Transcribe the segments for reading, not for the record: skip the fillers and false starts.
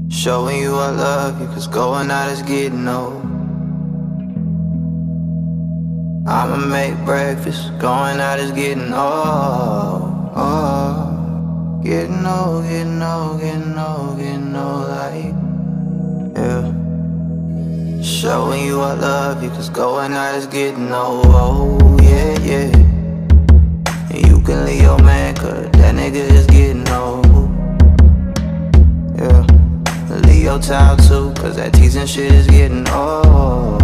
Showing you I love you, cause going out is getting old. I'ma make breakfast, going out is getting old. Getting old, getting old, getting old, getting old, like, yeah. Showing you I love you, cause going out is getting old. Oh, yeah, yeah. And you can leave your man, cause that nigga is getting old. Yeah. Leave your child too, cause that teasing shit is getting old.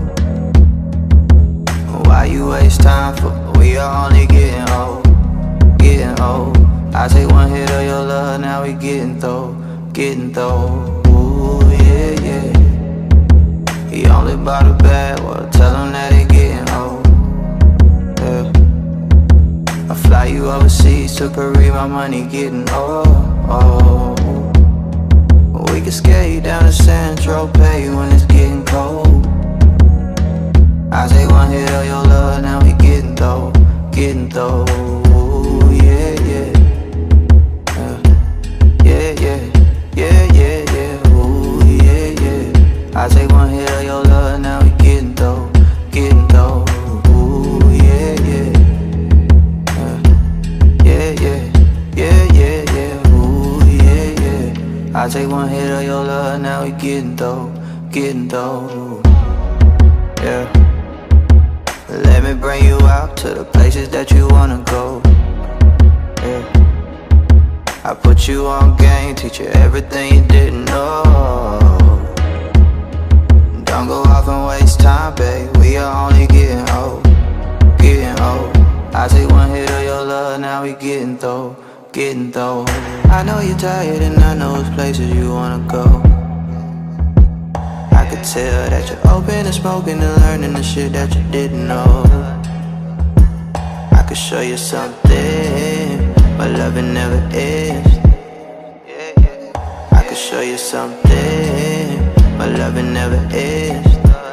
Why you waste time for, we are only getting old. Getting old. I take one hit of your love, now we getting through. Getting through. Ooh, yeah, yeah. He only bought a bad, well, tell him that he getting old. Yeah. I fly you overseas to Paris, my money getting old. We can skate down to Tropez when it's getting cold. I take one hit of your love, now we getting through. Getting through. Ooh, yeah, yeah. Yeah, yeah. Yeah, yeah, yeah. Ooh, yeah, yeah. I take one hit of your love, now we getting through. Getting through. Ooh, yeah, yeah. Yeah, yeah. Yeah, yeah, yeah. Ooh, yeah, yeah. I take one hit of your love, now we getting through. Getting through. Yeah. Let me bring you out to the places that you wanna go. Yeah. I put you on game, teach you everything you didn't know. Don't go off and waste time, babe, we are only getting old. Getting old. I take one hit of your love, now we getting through. Getting through. I know you're tired and I know it's places you wanna go. I could tell that you're open and smoking and learning the shit that you didn't know. I could show you something, but loving never is. I could show you something, but loving never is.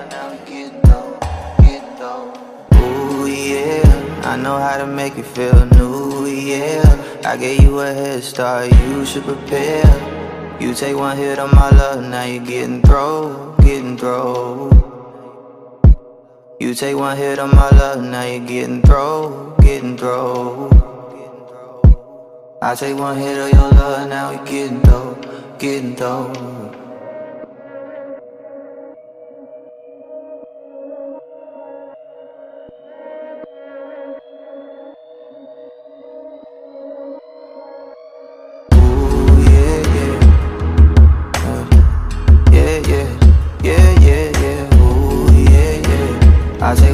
Ooh, yeah, I know how to make you feel new, yeah. I gave you a head start, you should prepare. You take one hit on my love, now you're getting through, getting through. You take one hit on my love, now you're getting through, getting through. I take one hit of your love, now we getting through, getting through. I take